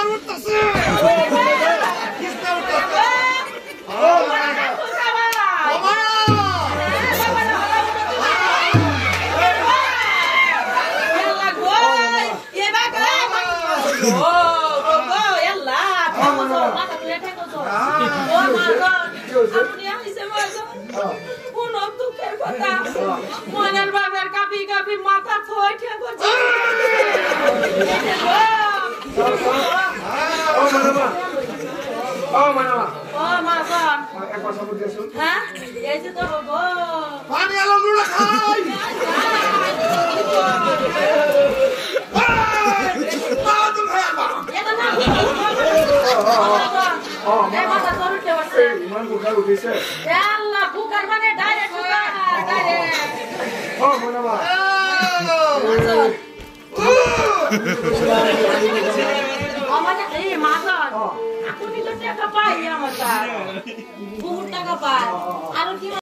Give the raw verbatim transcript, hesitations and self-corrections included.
উঠতেছে কিস্তা উঠতেছে ও মাই গড বাবা yalla go ye ba ga oh go yalla kozo mata tule te kozo oh my god apni aise mazo uno tu ke kotha moner babar kapi kapi mata thoi the kozo oh manama oh manama oh my god একবার support দিছো হ্যাঁ এই যে তো গো পানি আলো লুড়া খাই ইমান বুকার উঠিছে আল্লাহ বুকার মানে ডাইরেক্ট বুকার ডাইরেক্ট ও মনামা আমারে এই মাগা আপনি তো টাকা পাই আমার স্যার বহুত টাকা পাই আর কি